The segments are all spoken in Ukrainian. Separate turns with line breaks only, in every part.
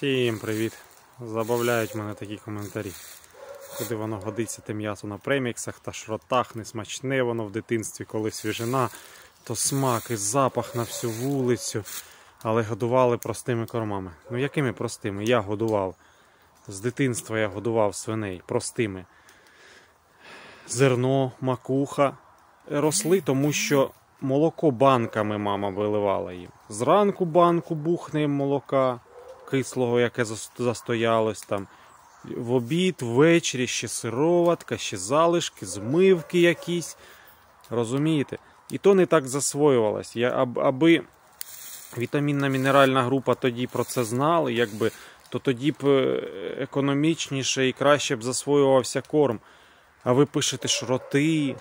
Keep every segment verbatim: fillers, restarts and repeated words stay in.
Всім привіт! Забавляють мене такі коментарі. Куди воно годиться, те м'ясо на преміксах та шротах, не смачне воно в дитинстві, коли свіжина, то смак і запах на всю вулицю. Але годували простими кормами. Ну якими простими? Я годував. З дитинства я годував свиней простими. Зерно, макуха. Росли, тому що молоко банками мама виливала їм. Зранку банку бухне молока кислого, яке застоялось там. В обід, ввечері ще сироватка, ще залишки, змивки якісь. Розумієте? І то не так засвоювалось. Я, аби вітамінна мінеральна група тоді про це знали, якби, то тоді б економічніше і краще б засвоювався корм. А ви пишете шроти.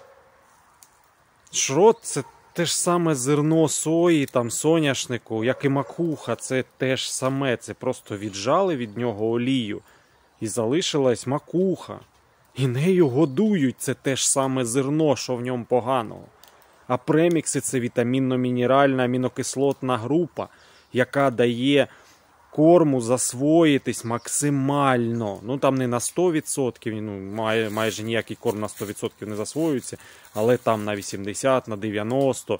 Шрот – це те ж саме зерно сої, там, соняшнику, як і макуха. Це те ж саме. Це просто віджали від нього олію. І залишилась макуха. І нею годують. Це те ж саме зерно, що в ньому поганого. А премікси – це вітамінно-мінеральна амінокислотна група, яка дає корму засвоїтись максимально. Ну там не на сто відсотків, ну, май, майже ніякий корм на сто відсотків не засвоюється, але там на вісімдесят, на дев'яносто.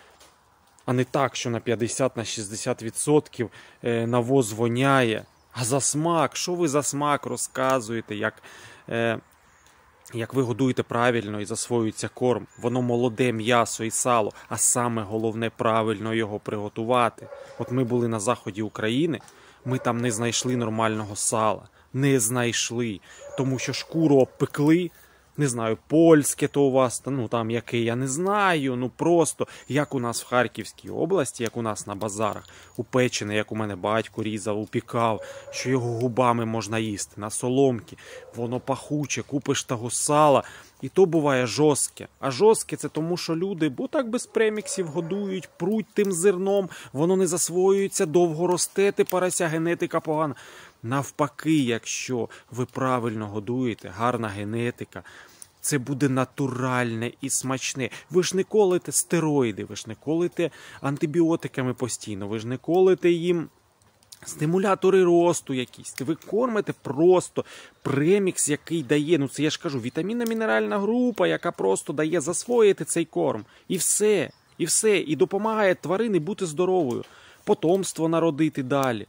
А не так, що на п'ятдесят, на шістдесят відсотків навоз воняє. А за смак, що ви за смак розказуєте, як, е, як ви годуєте правильно і засвоюється корм. Воно молоде м'ясо і сало, а саме головне правильно його приготувати. От ми були на заході України, ми там не знайшли нормального сала. Не знайшли, тому що шкуру обпекли. Не знаю, польське то у вас, ну там яке, я не знаю, ну просто, як у нас в Харківській області, як у нас на базарах, упечене, як у мене батько різав, упікав, що його губами можна їсти, на соломки, воно пахуче, купиш того сала, і то буває жорстке. А жорстке це тому, що люди, бо так без преміксів годують, пруть тим зерном, воно не засвоюється, довго росте, ти парася, генетика погана. Навпаки, якщо ви правильно годуєте, гарна генетика, це буде натуральне і смачне. Ви ж не колите стероїди, ви ж не колите антибіотиками постійно, ви ж не колите їм стимулятори росту якісь. Ви кормите просто премікс, який дає, ну це я ж кажу, вітамінна мінеральна група, яка просто дає засвоїти цей корм. І все, і все. І допомагає тварині бути здоровою, потомство народити далі.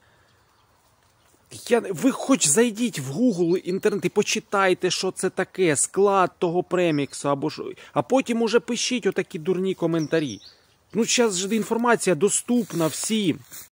Я, ви хоч зайдіть в Google, інтернет і почитайте, що це таке, склад того преміксу, або що, а потім уже пишіть отакі дурні коментарі. Ну, зараз ж інформація доступна всім.